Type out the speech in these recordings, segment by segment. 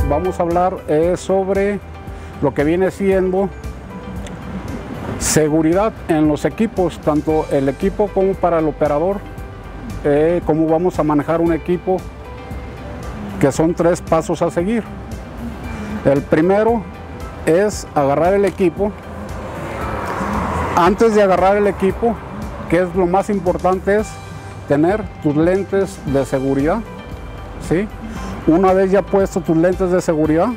vamos a hablar sobre lo que viene siendo seguridad en los equipos, tanto el equipo como para el operador, cómo vamos a manejar un equipo, que son 3 pasos a seguir. El primero es agarrar el equipo. Antes de agarrar el equipo, que es lo más importante, es tener tus lentes de seguridad, ¿sí? Una vez ya puesto tus lentes de seguridad,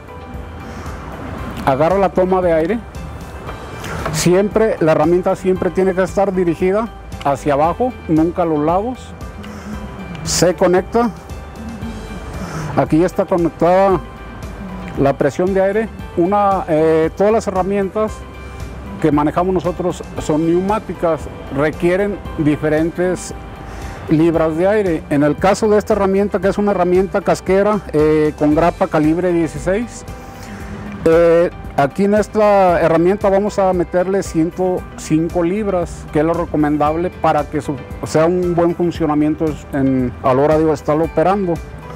agarra la toma de aire. Siempre, la herramienta siempre tiene que estar dirigida hacia abajo, nunca a los lados. Se conecta. Aquí ya está conectada la presión de aire. Todas las herramientas que manejamos nosotros son neumáticas, requieren diferentes libras de aire. En el caso de esta herramienta, que es una herramienta casquera con grapa calibre 16, aquí en esta herramienta vamos a meterle 105 libras, que es lo recomendable para que sea un buen funcionamiento a la hora de estarlo operando.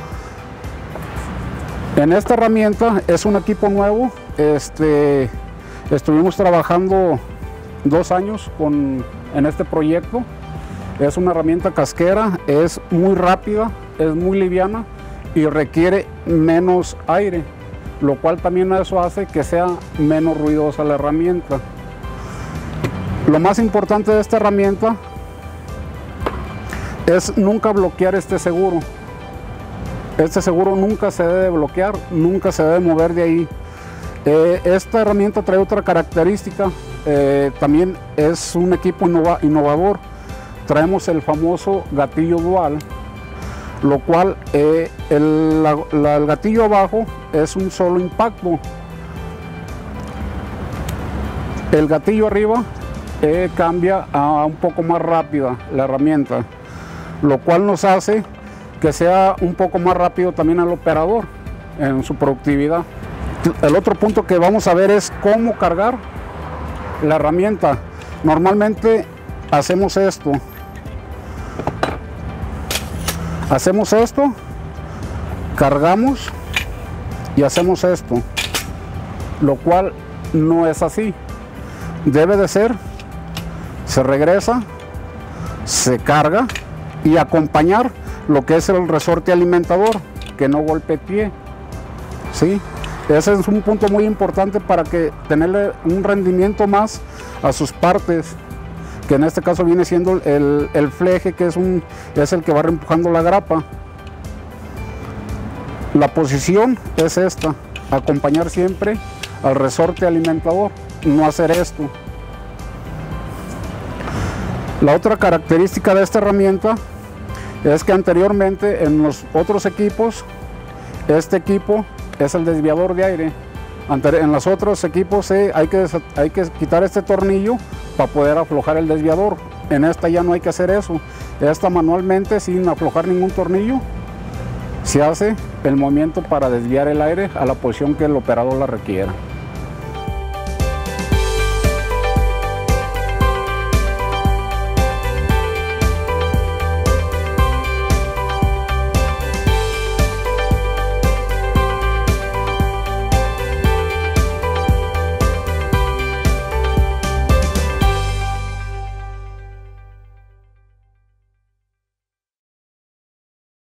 En esta herramienta es un equipo nuevo. Estuvimos trabajando 2 años en este proyecto. Es una herramienta casquera, es muy rápida, es muy liviana y requiere menos aire, lo cual también eso hace que sea menos ruidosa la herramienta. Lo más importante de esta herramienta es nunca bloquear este seguro. Este seguro nunca se debe bloquear, nunca se debe mover de ahí. Esta herramienta trae otra característica, también es un equipo innovador. Traemos el famoso gatillo dual, lo cual el gatillo abajo es un solo impacto. El gatillo arriba cambia a un poco más rápida la herramienta, lo cual nos hace que sea un poco más rápido también al operador en su productividad. El otro punto que vamos a ver es cómo cargar la herramienta. Normalmente hacemos esto, cargamos y hacemos esto, lo cual no es así. Debe de ser, se regresa, se carga y acompañar lo que es el resorte alimentador, que no golpee, ¿sí? Ese es un punto muy importante para tenerle un rendimiento más a sus partes, que en este caso viene siendo el fleje, que es el que va reempujando la grapa. La posición es esta, acompañar siempre al resorte alimentador, no hacer esto. La otra característica de esta herramienta es que anteriormente en los otros equipos, este equipo es el desviador de aire. En los otros equipos hay que quitar este tornillo para poder aflojar el desviador. En esta ya no hay que hacer eso. Esta manualmente, sin aflojar ningún tornillo, se hace el movimiento para desviar el aire a la posición que el operador la requiera.